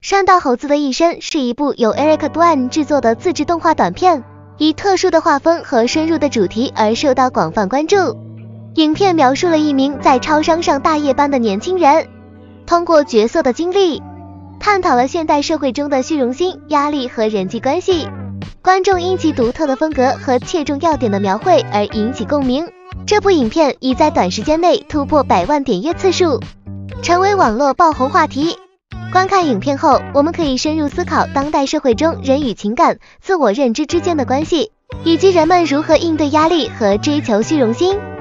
山道猴子的一生是一部由 Eric Duan 制作的自制动画短片，以特殊的画风和深入的主题而受到广泛关注。影片描述了一名在超商上大夜班的年轻人，通过角色的经历，探讨了现代社会中的虚荣心、压力和人际关系。观众因其独特的风格和切中要点的描绘而引起共鸣。这部影片已在短时间内突破100万点阅次数，成为网络爆红话题。观看影片后，我们可以深入思考当代社会中人与情感、自我认知之间的关系，以及人们如何应对压力和追求虚荣心。